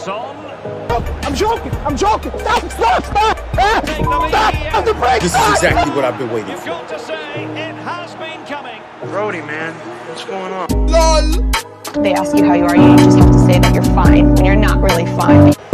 It's on. I'm joking! Stop! Stop the break! This is exactly what I've been waiting You've for. got to say, it has been coming. Brody, man, what's going on? LOL! They ask you how you are, you just have to say that you're fine when you're not really fine.